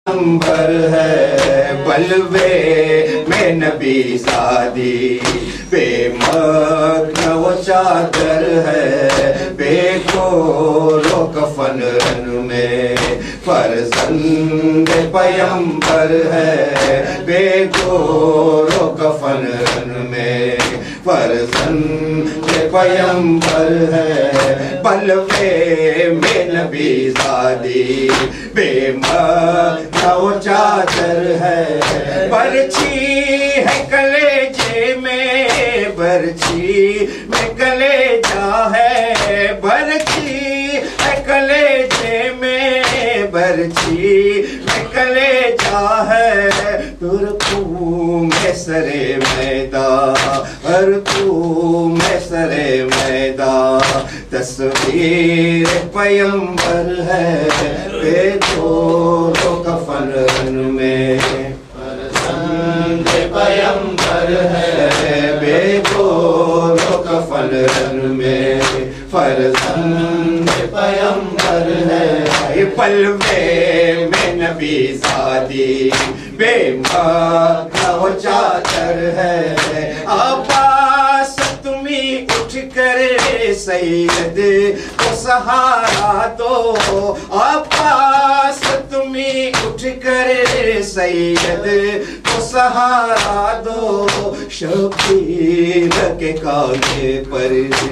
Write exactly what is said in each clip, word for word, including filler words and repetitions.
پیغمبر ہے بلوے میں نبی زادی، بے مکن و چادر ہے، بے گور و کفن رن میں فرزند پیغمبر ہے، بے گور و کفن رن میں فرزند پیغمبر ہے، بلوے میں نبی زادی، بے مکن و چادر ہے، برچھی ہے کلیجے میں، برچھی میں کلیجہ ہے، برچھی ہے کلیجے میں، برچھی میں کلیجہ ہے، ترکوں میں سرے میدان، ہر کو میں سرے میدان، تصویر پیغمبر ہے، بے گور و کفن رن میں فرزند پیغمبر ہے، بے گور و کفن رن میں فرزند پیغمبر ہے، پلوے میں نبی زادی، بے مکن و چادر ہے، عباس تمہیں اٹھ کر سید کو سہارا دو، عباس تمہیں اٹھ کر سید کو سہارا دو، شبیر کے کاندھے پر،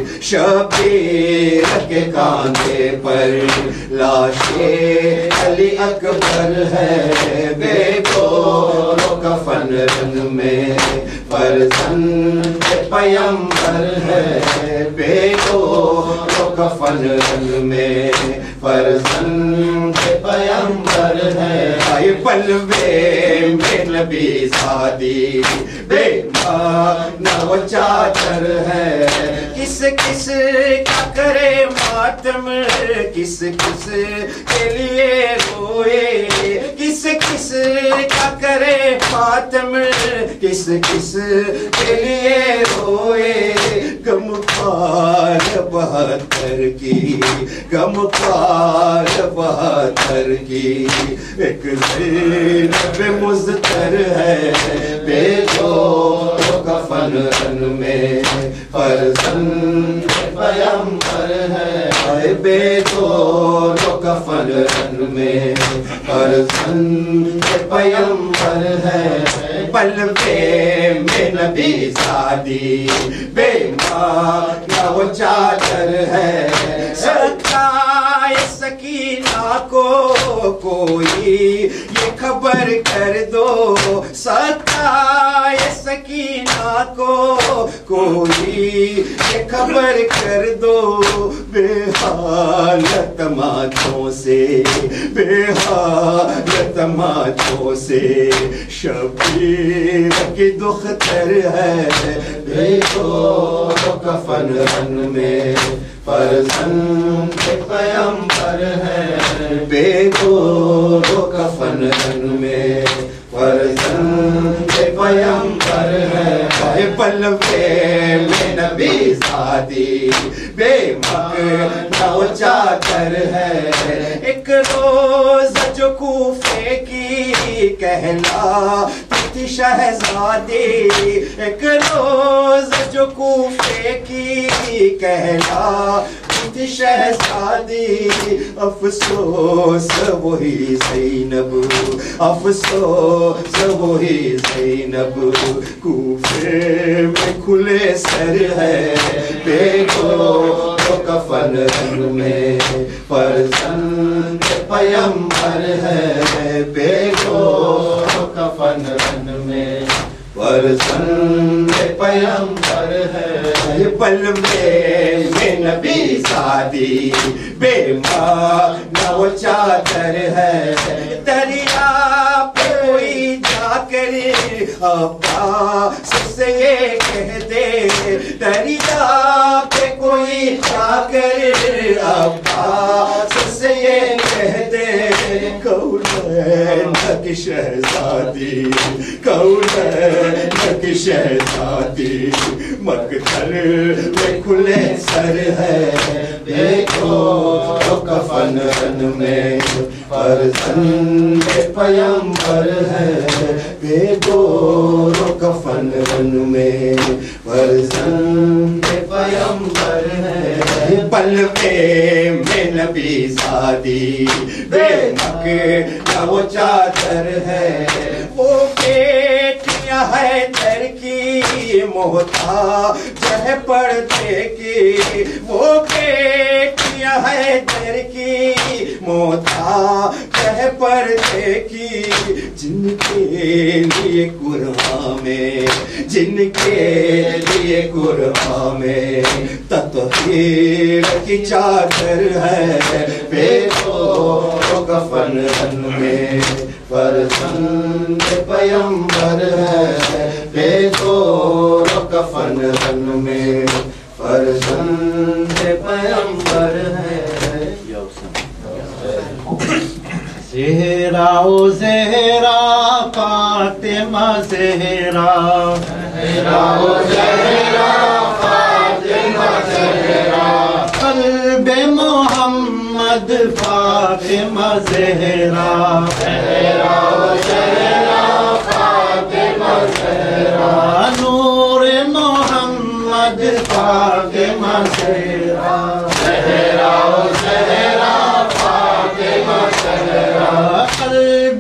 شبیر کے کاندھے پر لاش علی اکبر ہے، بے گور و کفن رن میں فرزند پیغمبر ہے، بے گور و کفن رن میں فرزند پیغمبر ہے، پلوے میں نبی زادی، بے مکن و چادر ہے، کس کس کا کرے ماتم، کس کس کے لیے روئے، کس کس کا کرے ماتم، کس کس کے لیے روئے، غم خوار بہادر کی، غم خوار بہادر کی ایک زینب مضطر ہے، بے گور و کفن رن میں فرزند پیغمبر ہے، بے گور و کفن رن میں فرزند پیغمبر ہے، پلوے میں نبی زادی، بے مکن و چادر ہے، سکائے سکینہ کو کوئی یہ خبر کر دو، سکائے سکینہ کو کوئی یہ خبر کر دو، بے حالت ماتوں سے، بے حالت ماتوں سے شبیر کی دختر ہے، بے گور و کفن رن میں فرزند پیغمبر ہے، بے گور و کفن رن میں فرزند پیغمبر ہے، پلوے میں نبی زادی، بے مکن و چادر ہے، ایک روز جو کوفے کی کہلاتی تھی شہزادی، ایک روز جو کوفے کی کہلاتی تھی شہزادی، افسوس وہی زینب، افسوس وہی زینب، کوفے میں کھلے سر ہے، بے گور و کفن رن میں فرزند پیغمبر ہے، بے گور و کفن رن میں فرزند پیغمبر ہے، پلوے میں نبی زادی، بے مکن و چادر ہے، دریا پہ کوئی جا کر عباس سے یہ کہہ دے، دریا پہ کوئی جا کر عباس سے یہ کہہ دے، کونین کی شہزادی، کونین کی شہزادی، مقتل میں کھلے سر ہے، دیکھو کفن میں فرزند پیمبر ہے، دیکھو کفن میں فرزند پیمبر ہے، بلوے میں نبی زادی، بے مکہ وہ چادر ہے، وہ بیٹیاں حیدر کی محتاج ہے پردے کی، وہ بیٹیاں حیدر کی محتاج ہے پردے کی، جن کے لیے قرآن میں، جن کے لیے قرآن میں تطہیر کی چادر ہے، دیکھو کفن میں فرزند پیمبر ہے، دیکھو کفن میں فرزند پیمبر ہے۔ زہرا و زہرا فاطمہ زہرا، زہرا و زہرا فاطمہ زہرا، قلب محمد فاطمہ زہرا، زہرا و زہرا فاطمہ زہرا، نور محمد فاطمہ زہرا، زہرا و زہرا فاطمہ زہرا، قلب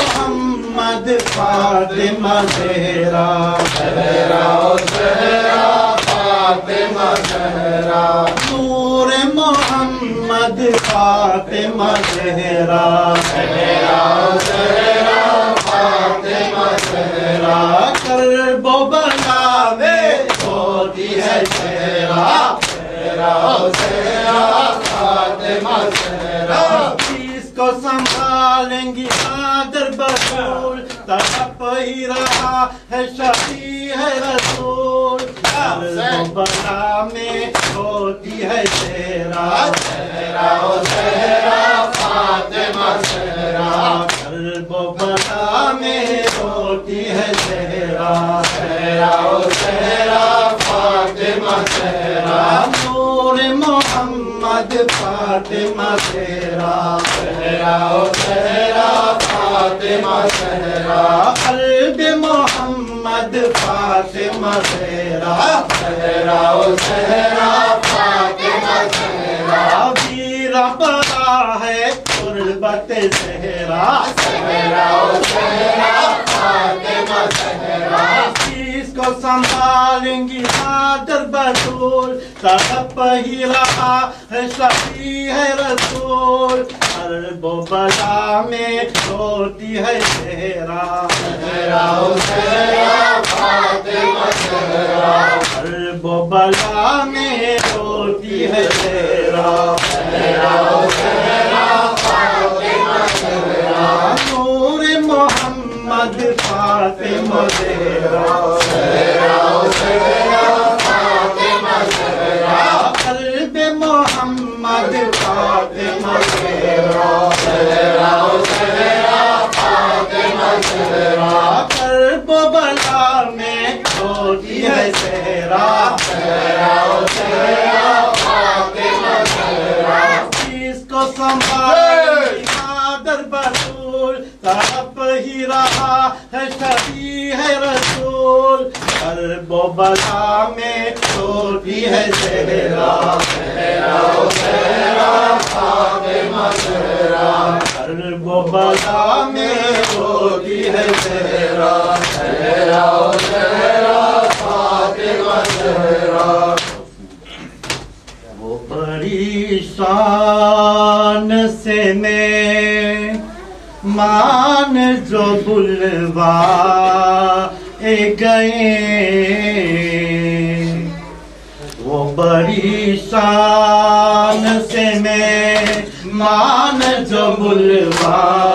محمد فاطمہ زہرا، زہرا و زہرا فاطمہ زہرا، نور محمد فاطمہ زہرا، زہرا و زہرا فاطمہ زہرا، کرب و بلا میں ہوتی ہے زہرا، زہرا و زہرا فاطمہ زہرا، جس کو سنبھالیں گی قادر بطول، تڑپ ہی رہا ہے شفیع رسول، کرب و بلا میں ہوتی ہے زہرا، زہرا و زہرا فاطمہ زہرا، کرب و بلا میں ہوتی ہے زہرا، زہرا و زہرا فاطمہ زہرا، نور محمد فاطمہ زہرا، زہرا و زہرا فاطمہ زہرا، قلب محمد فاطمہ زہرا، زہرا و زہرا فاطمہ زہرا، ویرا بڑا ہے قربت زہرا، زہرا و زہرا فاطمہ زہرا، جس کو سنبھالیں گی قادر بطول، تڑپ ہی رہا ہے شفیع رسول، قلب و بلا میں ہوتی ہے زہرا، زہرا و زہرا فاطمہ زہرا، قلب و بلا میں ہوتی ہے زہرا، زہرا و زہرا فاطمہ زہرا، نور محمد فاطمہ زہرا، زہرا و زہرا فاطمہ زہرا، قلب محمد فاطمہ زہرا، زہرا و زہرا فاطمہ زہرا، قلب و بلا میں ہوتی ہے زہرا، زہرا و زہرا فاطمہ زہرا، جس کو سنبھالیں گی قادر بطول، تڑپ ہی رہا ہے شفیع رسول، قلب و بلا میں ہوتی ہے زہرا، زہرا و زہرا فاطمہ زہرا، قلب و بلا میں ہوتی ہے زہرا، زہرا و زہرا فاطمہ زہرا، وہ بڑی شان سے میں مان جو بلوا گئے، وہ بڑی شان سے میں مان جو بلوا